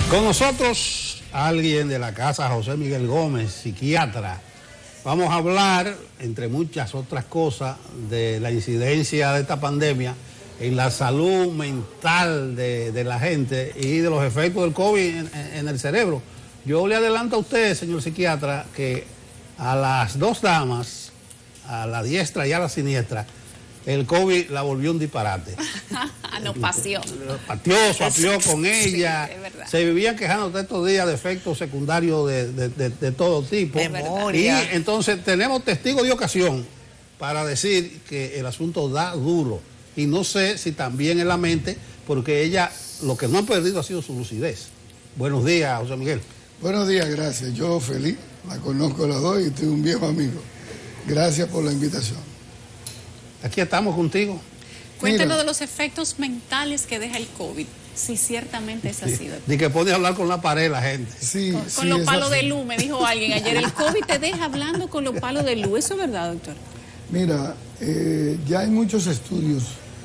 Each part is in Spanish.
Con nosotros alguien de la casa, José Miguel Gómez, psiquiatra. Vamos a hablar, entre muchas otras cosas, de la incidencia de esta pandemia en la salud mental de la gente y de los efectos del COVID en el cerebro. Yo le adelanto a usted, señor psiquiatra, que a las dos damas, a la diestra y a la siniestra, el COVID la volvió un disparate. Nos paseó. Pateó con ella. Sí, es verdad. Se vivían quejando de estos días de efectos secundarios de todo tipo. Y entonces tenemos testigos de ocasión para decir que el asunto da duro. Y no sé si también en la mente, porque ella lo que no ha perdido ha sido su lucidez. Buenos días, José Miguel. Buenos días, gracias. Yo feliz, la conozco las dos y estoy un viejo amigo. Gracias por la invitación. Aquí estamos contigo. Cuéntanos de los efectos mentales que deja el COVID, si ciertamente es así. De que pone a hablar con la pared la gente. Sí, con los palos de luz, me dijo alguien ayer. El COVID te deja hablando con los palos de luz. ¿Eso es verdad, doctor? Mira, ya hay muchos estudios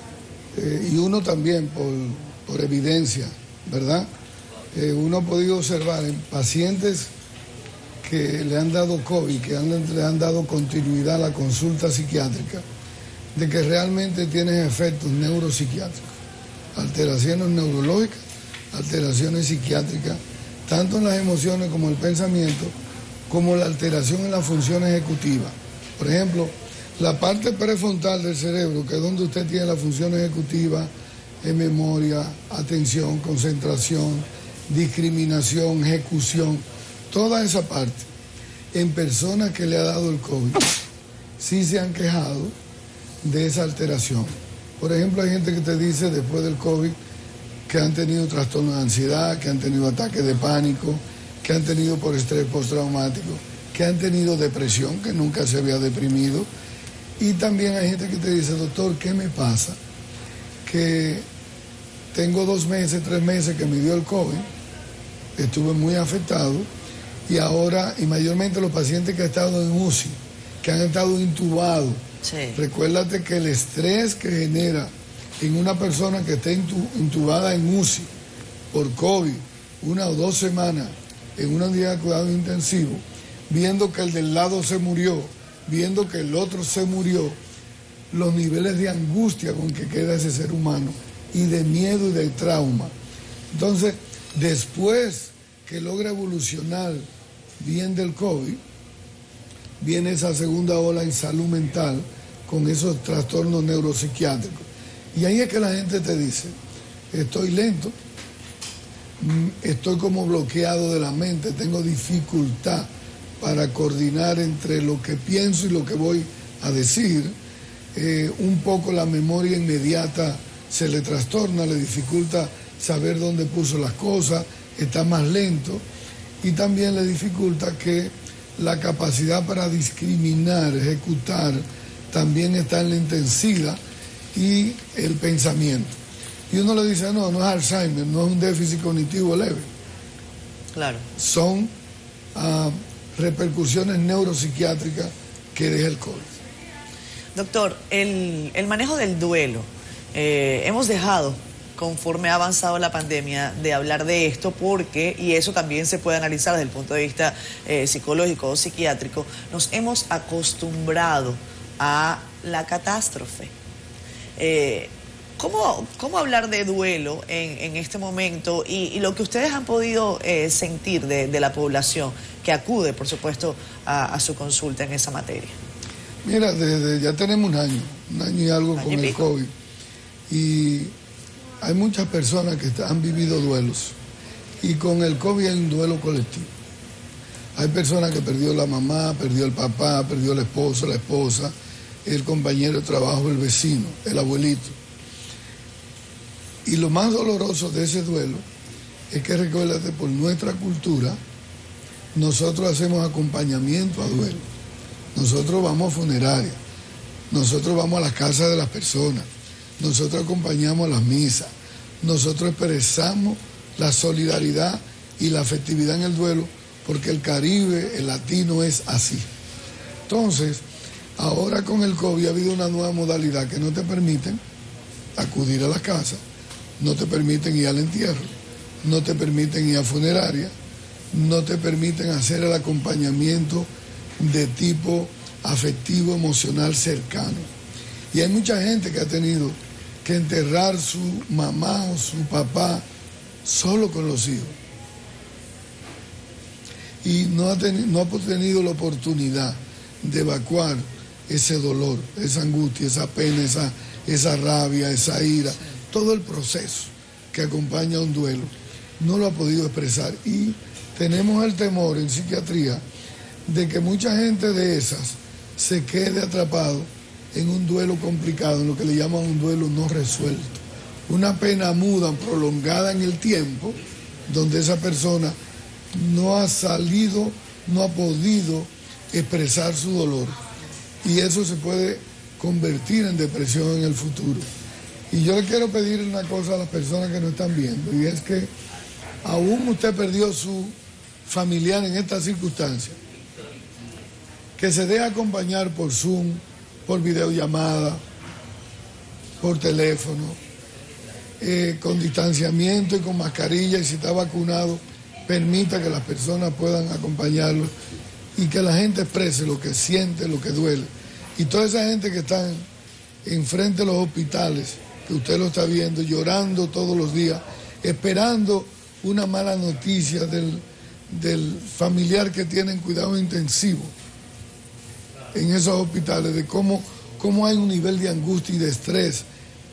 y uno también por evidencia, ¿verdad? Uno ha podido observar en pacientes que le han dado COVID, que le han dado continuidad a la consulta psiquiátrica, de que realmente tienen efectos neuropsiquiátricos, alteraciones neurológicas, alteraciones psiquiátricas, tanto en las emociones como el pensamiento, como la alteración en la función ejecutiva. Por ejemplo, la parte prefrontal del cerebro, que es donde usted tiene la función ejecutiva, en memoria, atención, concentración, discriminación, ejecución, toda esa parte, en personas que le ha dado el COVID, sí se han quejado de esa alteración. Por ejemplo, hay gente que te dice después del COVID que han tenido trastornos de ansiedad, que han tenido ataques de pánico, que han tenido por estrés postraumático, que han tenido depresión, que nunca se había deprimido. Y también hay gente que te dice, doctor, ¿qué me pasa? Que tengo 2 meses, 3 meses que me dio el COVID, estuve muy afectado y ahora, y mayormente los pacientes que han estado en UCI, que han estado intubados. Sí. Recuérdate que el estrés que genera en una persona que esté intubada en UCI por COVID 1 o 2 semanas en una unidad de cuidado intensivo, viendo que el del lado se murió, viendo que el otro se murió, los niveles de angustia con que queda ese ser humano y de miedo y de trauma. Entonces, después que logra evolucionar bien del COVID, viene esa segunda ola en salud mental con esos trastornos neuropsiquiátricos. Y ahí es que la gente te dice, estoy lento, estoy como bloqueado de la mente, tengo dificultad para coordinar entre lo que pienso y lo que voy a decir. Un poco la memoria inmediata se le trastorna, le dificulta saber dónde puso las cosas, está más lento y también le dificulta que la capacidad para discriminar, ejecutar, también está en la intensidad y el pensamiento. Y uno le dice, no, no es Alzheimer, no es un déficit cognitivo leve. Claro. Son repercusiones neuropsiquiátricas que deja el COVID. Doctor, el manejo del duelo, hemos dejado, conforme ha avanzado la pandemia, de hablar de esto porque, y eso también se puede analizar desde el punto de vista psicológico o psiquiátrico, nos hemos acostumbrado a la catástrofe. ¿Cómo hablar de duelo en este momento y lo que ustedes han podido sentir de la población que acude, por supuesto, a su consulta en esa materia? Mira, ya tenemos un año y algo con el COVID y hay muchas personas que han vivido duelos y con el COVID hay un duelo colectivo. Hay personas que perdió la mamá, perdió el papá, perdió el esposo, la esposa, el compañero de trabajo, el vecino, el abuelito. Y lo más doloroso de ese duelo es que, recuérdate, por nuestra cultura, nosotros hacemos acompañamiento a duelo. Nosotros vamos a funerarias, nosotros vamos a las casas de las personas, nosotros acompañamos a las misas, nosotros expresamos la solidaridad y la afectividad en el duelo, porque el Caribe, el latino es así. Entonces, ahora con el COVID ha habido una nueva modalidad que no te permiten acudir a la casa, no te permiten ir al entierro, no te permiten ir a funeraria, no te permiten hacer el acompañamiento de tipo afectivo, emocional, cercano. Y hay mucha gente que ha tenido que enterrar su mamá o su papá solo con los hijos. Y no ha tenido la oportunidad de evacuar ese dolor, esa angustia, esa pena, esa rabia, esa ira, todo el proceso que acompaña a un duelo, no lo ha podido expresar. Y tenemos el temor en psiquiatría de que mucha gente de esas se quede atrapado en un duelo complicado, en lo que le llaman un duelo no resuelto. Una pena muda, prolongada en el tiempo, donde esa persona no ha salido, no ha podido expresar su dolor. Y eso se puede convertir en depresión en el futuro. Y yo le quiero pedir una cosa a las personas que nos están viendo, y es que aún usted perdió su familiar en estas circunstancias, que se deje acompañar por Zoom, por videollamada, por teléfono, con distanciamiento y con mascarilla, y si está vacunado, permita que las personas puedan acompañarlo y que la gente exprese lo que siente, lo que duele. Y toda esa gente que está enfrente de los hospitales, que usted lo está viendo, llorando todos los días, esperando una mala noticia del familiar que tiene en cuidado intensivo en esos hospitales, de cómo hay un nivel de angustia y de estrés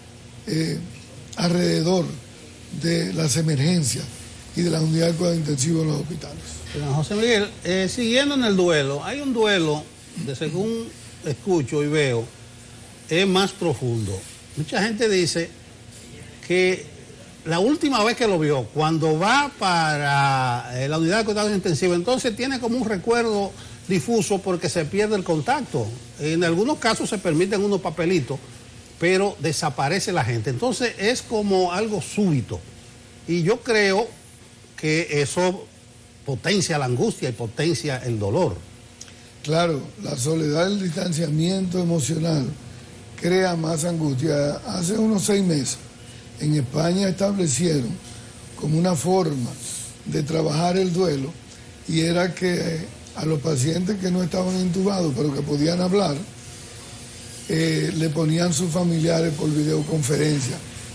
alrededor de las emergencias y de las unidades de cuidado intensivo en los hospitales. Don José Miguel, siguiendo en el duelo, hay un duelo, de según escucho y veo, es más profundo. Mucha gente dice que la última vez que lo vio, cuando va para la unidad de cuidado intensivo, entonces tiene como un recuerdo difuso porque se pierde el contacto. En algunos casos se permiten unos papelitos, pero desaparece la gente. Entonces es como algo súbito. Y yo creo que eso potencia la angustia y potencia el dolor. Claro, la soledad, el distanciamiento emocional crea más angustia. Hace unos 6 meses en España establecieron como una forma de trabajar el duelo, y era que a los pacientes que no estaban intubados pero que podían hablar, le ponían sus familiares por videoconferencia,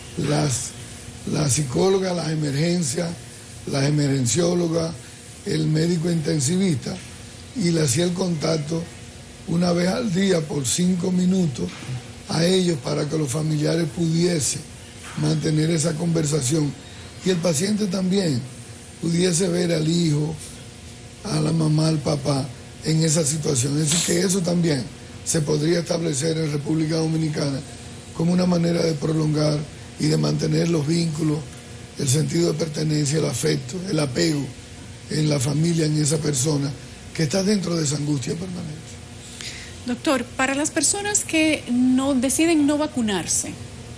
las psicólogas, las emergencias, las emergenciólogas, el médico intensivista, y le hacía el contacto una vez al día por 5 minutos a ellos para que los familiares pudiesen mantener esa conversación y el paciente también pudiese ver al hijo, a la mamá, al papá en esa situación. Es decir, que eso también se podría establecer en República Dominicana como una manera de prolongar y de mantener los vínculos, el sentido de pertenencia, el afecto, el apego en la familia, en esa persona que está dentro de esa angustia permanente. Doctor, para las personas que deciden no vacunarse,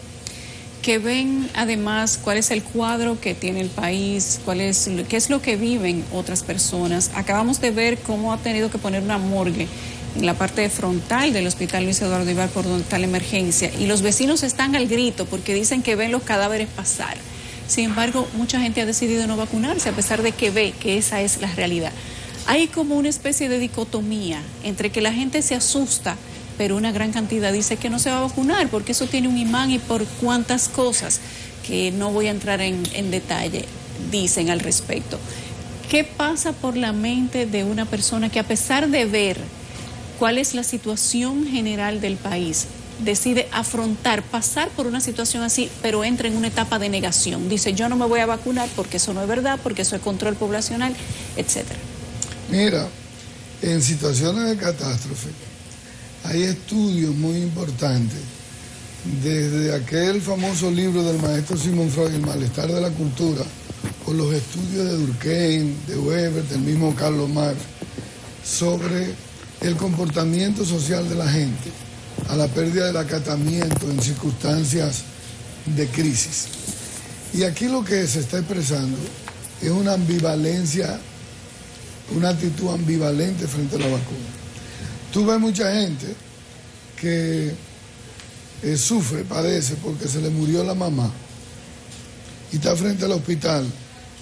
que ven además cuál es el cuadro que tiene el país, qué es lo que viven otras personas. Acabamos de ver cómo ha tenido que poner una morgue en la parte frontal del Hospital Luis Eduardo Vivar por donde está la emergencia, y los vecinos están al grito porque dicen que ven los cadáveres pasar. Sin embargo, mucha gente ha decidido no vacunarse a pesar de que ve que esa es la realidad. Hay como una especie de dicotomía entre que la gente se asusta, pero una gran cantidad dice que no se va a vacunar porque eso tiene un imán y por cuántas cosas que no voy a entrar en detalle dicen al respecto. ¿Qué pasa por la mente de una persona que, a pesar de ver cuál es la situación general del país, decide afrontar, pasar por una situación así, pero entra en una etapa de negación? Dice, yo no me voy a vacunar porque eso no es verdad, porque eso es control poblacional, etcétera. Mira, en situaciones de catástrofe hay estudios muy importantes, desde aquel famoso libro del maestro Sigmund Freud, El malestar de la cultura, o los estudios de Durkheim, de Weber, del mismo Carlos Marx, sobre el comportamiento social de la gente a la pérdida del acatamiento en circunstancias de crisis. Y aquí lo que se está expresando es una ambivalencia, una actitud ambivalente frente a la vacuna. Tú ves mucha gente que sufre, padece porque se le murió la mamá y está frente al hospital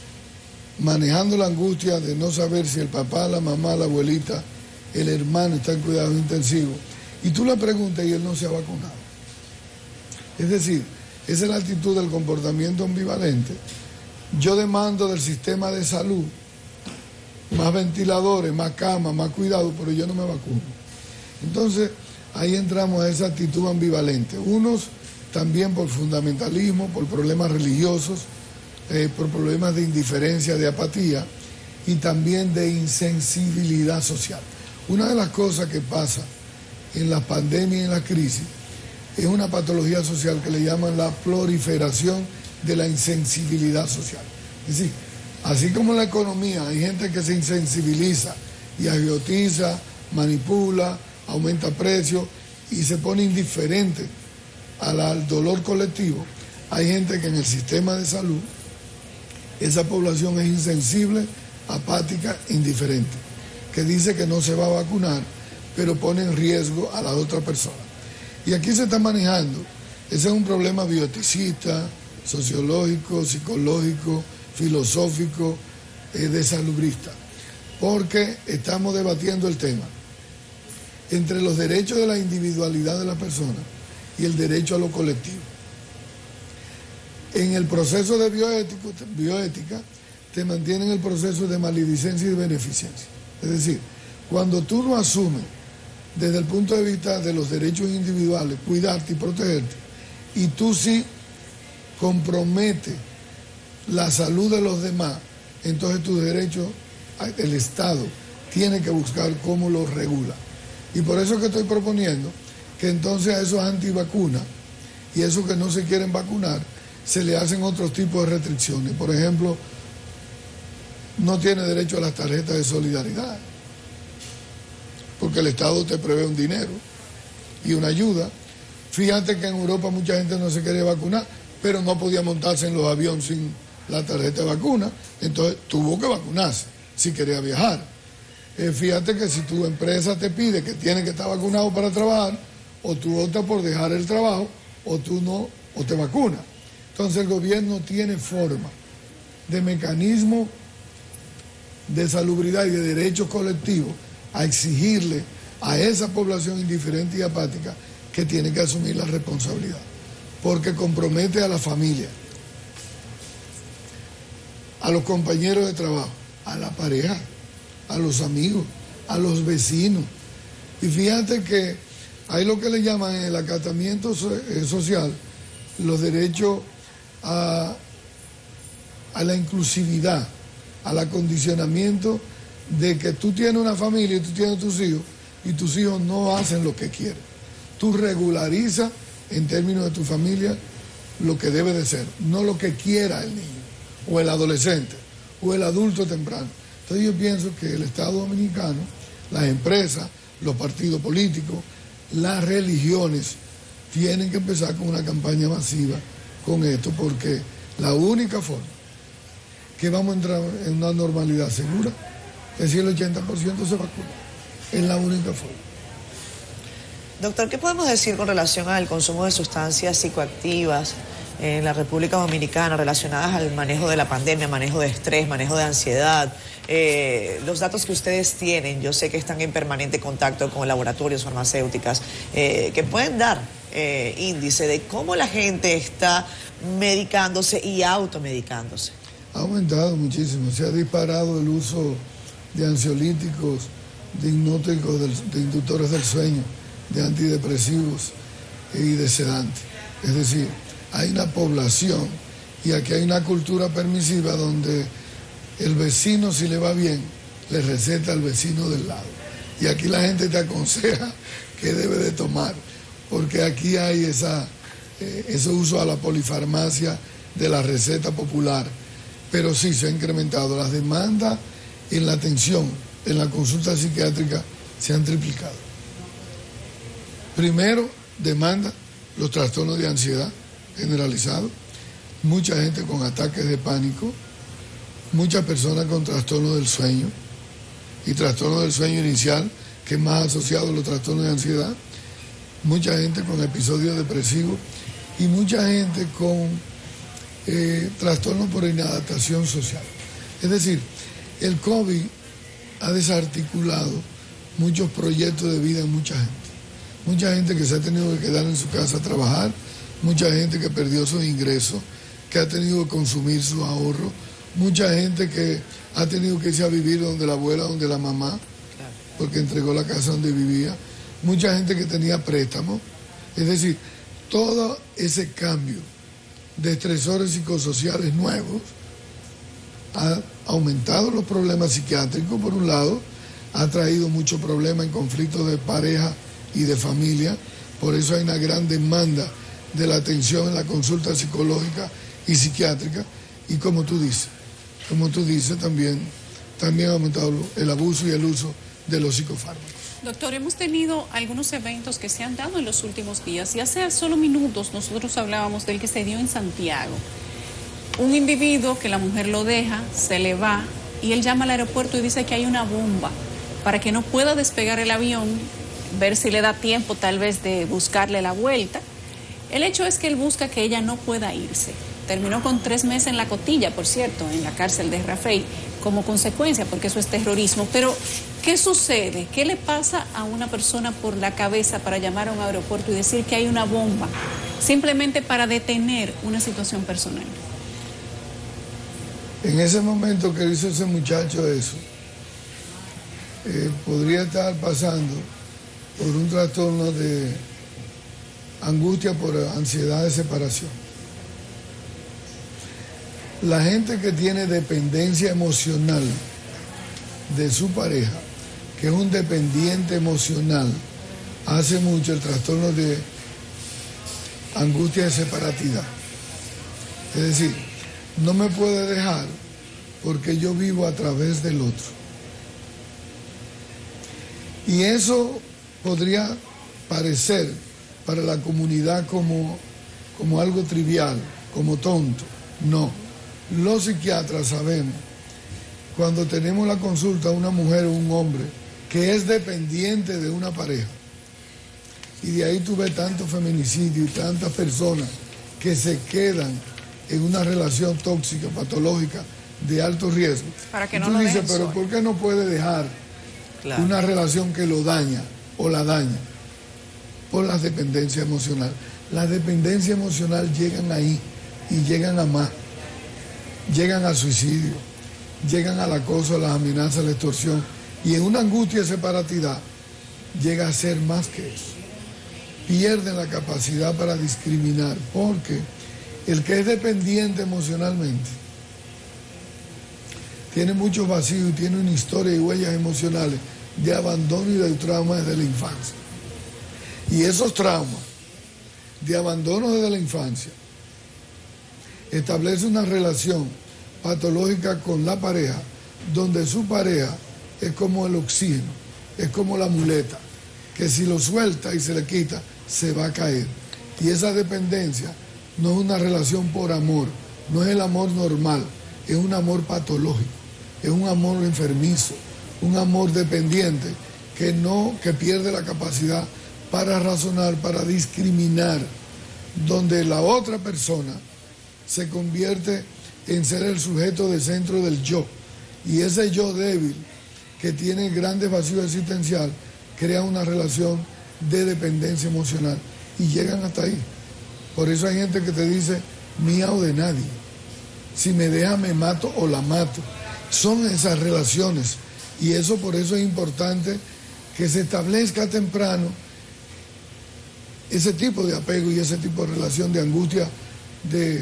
manejando la angustia de no saber si el papá, la mamá, la abuelita, el hermano está en cuidados intensivos, y tú le preguntas y él no se ha vacunado. Es decir, esa es la actitud del comportamiento ambivalente. Yo demando del sistema de salud más ventiladores, más camas, más cuidado, pero yo no me vacuno. Entonces, ahí entramos a esa actitud ambivalente. Unos también por fundamentalismo, por problemas religiosos, por problemas de indiferencia, de apatía y también de insensibilidad social. Una de las cosas que pasa en la pandemia y en la crisis es una patología social que le llaman la proliferación de la insensibilidad social. Es decir, así como en la economía hay gente que se insensibiliza y agiotiza, manipula, aumenta precios y se pone indiferente al dolor colectivo, hay gente que en el sistema de salud, esa población es insensible, apática, indiferente, que dice que no se va a vacunar, pero pone en riesgo a la otra persona. Y aquí se está manejando, ese es un problema bioeticista, sociológico, psicológico, filosófico, de salubrista, porque estamos debatiendo el tema entre los derechos de la individualidad de la persona y el derecho a lo colectivo. En el proceso de bioética te mantienen el proceso de maledicencia y de beneficencia. Es decir, cuando tú no asumes desde el punto de vista de los derechos individuales, cuidarte y protegerte, y tú sí comprometes la salud de los demás, entonces tus derechos, el Estado tiene que buscar cómo los regula. Y por eso que estoy proponiendo que entonces a esos antivacunas y esos que no se quieren vacunar, se le hacen otros tipos de restricciones. Por ejemplo, no tiene derecho a las tarjetas de solidaridad, porque el Estado te prevé un dinero y una ayuda. Fíjate que en Europa mucha gente no se quería vacunar, pero no podía montarse en los aviones sin la tarjeta de vacuna, entonces tuvo que vacunarse si quería viajar. Fíjate que si tu empresa te pide que tienes que estar vacunado para trabajar, o tú optas por dejar el trabajo, o tú no, o te vacunas. Entonces el gobierno tiene forma de mecanismo de salubridad y de derechos colectivos a exigirle a esa población indiferente y apática que tiene que asumir la responsabilidad, porque compromete a la familia, a los compañeros de trabajo, a la pareja, a los amigos, a los vecinos. Y fíjate que hay lo que le llaman en el acatamiento social los derechos a la inclusividad, al acondicionamiento de que tú tienes una familia y tú tienes tus hijos y tus hijos no hacen lo que quieren. Tú regularizas en términos de tu familia lo que debe de ser, no lo que quiera el niño o el adolescente o el adulto temprano. Entonces yo pienso que el Estado dominicano, las empresas, los partidos políticos, las religiones tienen que empezar con una campaña masiva con esto, porque la única forma que vamos a entrar en una normalidad segura es si el 80% se vacuna. Es la única forma. Doctor, ¿qué podemos decir con relación al consumo de sustancias psicoactivas en la República Dominicana relacionadas al manejo de la pandemia, manejo de estrés, manejo de ansiedad? Los datos que ustedes tienen, yo sé que están en permanente contacto con laboratorios farmacéuticas, que pueden dar índice de cómo la gente está medicándose y automedicándose. Ha aumentado muchísimo, se ha disparado el uso de ansiolíticos, de hipnóticos, de inductores del sueño, de antidepresivos y de sedantes. Es decir, hay una población y aquí hay una cultura permisiva donde el vecino, si le va bien, le receta al vecino del lado. Y aquí la gente te aconseja qué debe de tomar, porque aquí hay ese uso a la polifarmacia de la receta popular. Pero sí se ha incrementado. Las demandas en la atención, en la consulta psiquiátrica, se han triplicado. Primero, demanda los trastornos de ansiedad generalizados, mucha gente con ataques de pánico, muchas personas con trastornos del sueño y trastornos del sueño inicial, que es más asociado a los trastornos de ansiedad, mucha gente con episodios depresivos y mucha gente con trastornos por inadaptación social. Es decir, el COVID ha desarticulado muchos proyectos de vida en mucha gente. Mucha gente que se ha tenido que quedar en su casa a trabajar, mucha gente que perdió sus ingresos, que ha tenido que consumir su ahorro, mucha gente que ha tenido que irse a vivir donde la abuela, donde la mamá, porque entregó la casa donde vivía, mucha gente que tenía préstamos. Es decir, todo ese cambio de estresores psicosociales nuevos ha aumentado los problemas psiquiátricos, por un lado, ha traído muchos problemas en conflictos de pareja y de familia, por eso hay una gran demanda de la atención en la consulta psicológica y psiquiátrica, y como tú dices, también ha aumentado el abuso y el uso de los psicofármacos. Doctor, hemos tenido algunos eventos que se han dado en los últimos días y hace solo minutos nosotros hablábamos del que se dio en Santiago. Un individuo que la mujer lo deja, se le va y él llama al aeropuerto y dice que hay una bomba para que no pueda despegar el avión, ver si le da tiempo tal vez de buscarle la vuelta. El hecho es que él busca que ella no pueda irse. Terminó con 3 meses en la cotilla, por cierto, en la cárcel de Rafael, como consecuencia, porque eso es terrorismo. Pero, ¿qué sucede? ¿Qué le pasa a una persona por la cabeza para llamar a un aeropuerto y decir que hay una bomba, simplemente para detener una situación personal? En ese momento que hizo ese muchacho eso, podría estar pasando por un trastorno de angustia por ansiedad de separación. La gente que tiene dependencia emocional de su pareja, que es un dependiente emocional, hace mucho el trastorno de angustia de separatidad. Es decir, no me puede dejar porque yo vivo a través del otro. Y eso podría parecer para la comunidad como algo trivial, como tonto. No. Los psiquiatras sabemos, cuando tenemos la consulta a una mujer o un hombre que es dependiente de una pareja, y de ahí tú ves tanto feminicidio y tantas personas que se quedan en una relación tóxica, patológica, de alto riesgo. Para que no tú lo dices, dejen pero solo. ¿por qué no puede dejar una relación que lo daña o la daña? Por la dependencia emocional. Las dependencias emocionales llegan ahí y llegan a más. Llegan al suicidio, llegan al acoso, a las amenazas, a la extorsión. Y en una angustia de separatidad llega a ser más que eso. Pierden la capacidad para discriminar, porque el que es dependiente emocionalmente tiene muchos vacíos y tiene una historia y huellas emocionales de abandono y de trauma desde la infancia. Y esos traumas de abandono desde la infancia establece una relación patológica con la pareja, donde su pareja es como el oxígeno, es como la muleta, que si lo suelta y se le quita, se va a caer. Y esa dependencia no es una relación por amor, no es el amor normal, es un amor patológico, es un amor enfermizo, un amor dependiente que pierde la capacidad para razonar, para discriminar, donde la otra persona se convierte en ser el sujeto de centro del yo. Y ese yo débil, que tiene grandes vacíos existenciales, crea una relación de dependencia emocional y llegan hasta ahí. Por eso hay gente que te dice, mía o de nadie. Si me deja me mato o la mato. Son esas relaciones. Y eso por eso es importante que se establezca temprano ese tipo de apego y ese tipo de relación de angustia de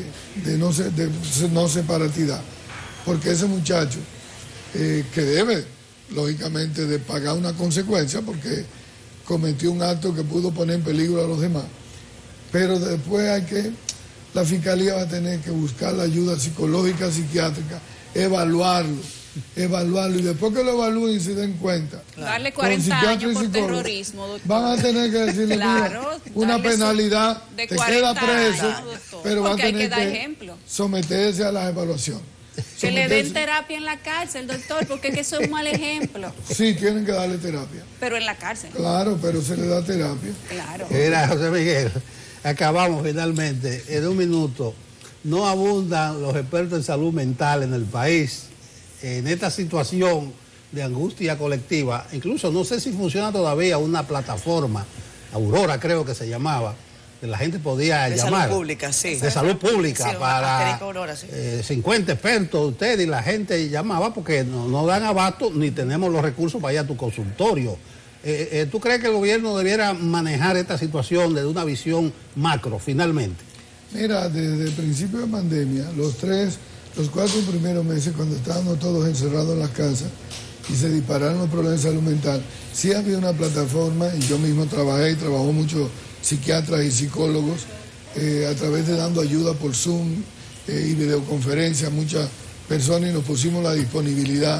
no separatidad. Porque ese muchacho que debe, lógicamente, de pagar una consecuencia porque cometió un acto que pudo poner en peligro a los demás. Pero después la fiscalía va a tener que buscar la ayuda psicológica, psiquiátrica, evaluarlo y después que lo evalúen y se den cuenta. Darle 40 años por terrorismo, doctor. Van a tener que decirle, claro, una penalidad, de te queda preso, años, pero va a porque hay tener que dar que ejemplo. someterse a las evaluaciones. Que le den terapia en la cárcel, doctor, porque es que eso es un mal ejemplo. Sí, tienen que darle terapia. Pero en la cárcel. Claro, pero se le da terapia. Claro. Mira, José Miguel, acabamos finalmente. En un minuto, no abundan los expertos en salud mental en el país en esta situación de angustia colectiva, incluso no sé si funciona todavía una plataforma, Aurora creo que se llamaba, que la gente podía de llamar. Salud pública, sí. De salud pública, sí, para Aurora, sí. 50 expertos ustedes, y la gente llamaba porque no dan abasto ni tenemos los recursos para ir a tu consultorio. ¿Tú crees que el gobierno debiera manejar esta situación desde una visión macro, finalmente? Mira, desde el principio de pandemia, los 4 primeros meses, cuando estábamos todos encerrados en las casas y se dispararon los problemas de salud mental, sí había una plataforma, y yo mismo trabajé y trabajó muchos psiquiatras y psicólogos a través de dando ayuda por Zoom y videoconferencia a muchas personas, y nos pusimos la disponibilidad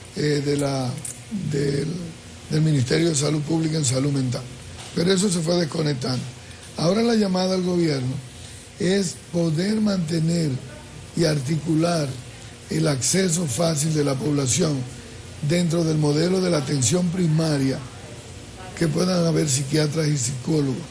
del Ministerio de Salud Pública en salud mental. Pero eso se fue desconectando. Ahora la llamada al gobierno es poder mantener y articular el acceso fácil de la población dentro del modelo de la atención primaria, que puedan haber psiquiatras y psicólogos,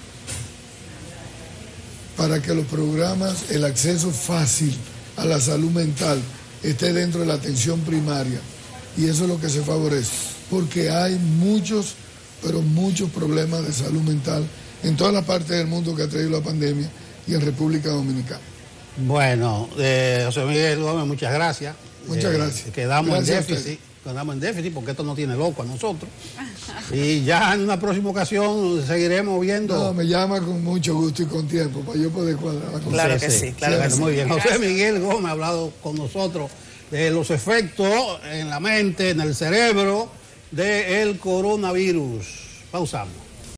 para que los programas, el acceso fácil a la salud mental esté dentro de la atención primaria. Y eso es lo que se favorece, porque hay muchos, pero muchos problemas de salud mental en todas las partes del mundo que ha traído la pandemia y en República Dominicana. Bueno, José Miguel Gómez, muchas gracias. Muchas gracias. Quedamos Gracias en déficit porque esto no tiene loco a nosotros. Y ya en una próxima ocasión seguiremos viendo. No, me llama con mucho gusto y con tiempo para yo poder cuadrar la cosa. Claro que sí, claro que Bueno, sí. muy bien. José Miguel Gómez ha hablado con nosotros de los efectos en la mente, en el cerebro del coronavirus. Pausamos.